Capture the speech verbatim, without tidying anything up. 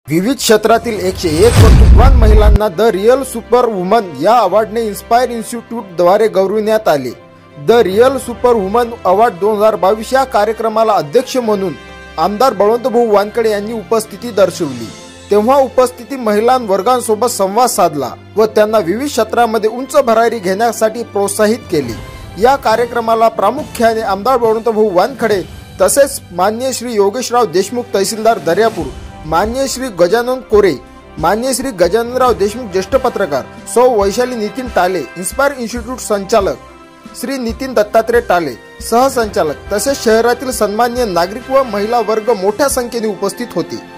विविध क्षेत्रातील एकशे एक कर्तृत्ववान महिलांना द रिअल सुपर वुमन या अवॉर्डने इन्स्पायर इन्स्टिट्यूट द्वारे गौरविण्यात आले। The real super woman award दोन हजार बावीस या कार्यक्रमाला अध्यक्ष म्हणून आमदार बळवंतभाऊ वानखडे यांनी उपस्थिती दर्शवली। तेव्हा उपस्थिती महिला वर्गांसोबत संवाद साधला व त्यांना विविध क्षेत्रामध्ये उंच भरारी घेण्यासाठी प्रोत्साहित केले। या कार्यक्रमाला प्रामुख्याने आमदार बळवंतभाऊ वानखडे तसेच माननीय श्री योगेशराव देशमुख तहसीलदार दर्यापूर, माननीय श्री गजानन कोरे, माननीय श्री गजाननराव देशमुख ज्येष्ठ पत्रकार, सौ वैशाली नितीन टाले, इन्स्पायर इन्स्टिट्यूट संचालक श्री नितीन दत्तात्रय टाले, सहसंचालक तसेच शहरातील सन्माननीय नागरिक व महिला वर्ग मोठ्या संख्येने उपस्थित होते।